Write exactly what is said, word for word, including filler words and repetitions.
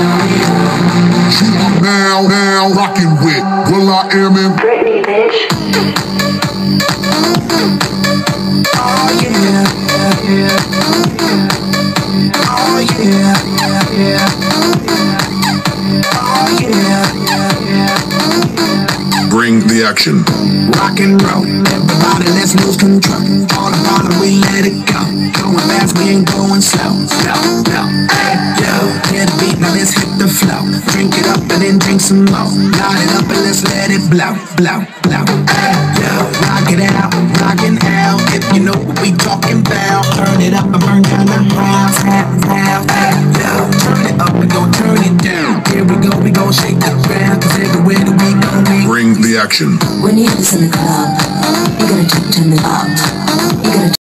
Now, now, rocking with Will I Am in Britney, bitch. Oh yeah, yeah, oh yeah, yeah, oh yeah, yeah. Bring the action. Rock and roll, everybody, let's lose control. All about it, we let it go. Going fast, we ain't going slow, slow, slow. Hey, yo, hear the beat, now let's hit the flow. Drink it up and then drink some more. Light it up and let's let it blow, blow, blow. Hey, yo, rock it out, rockin' out. If you know what we talking about, turn it up and burn down the house, house, house. Hey, yo, turn it up and go turn it down. Here we go, we gon' shake the ground, cause everywhere that we go, we Bring the action. When you have this in the club, you're gonna turn it up. You're gonna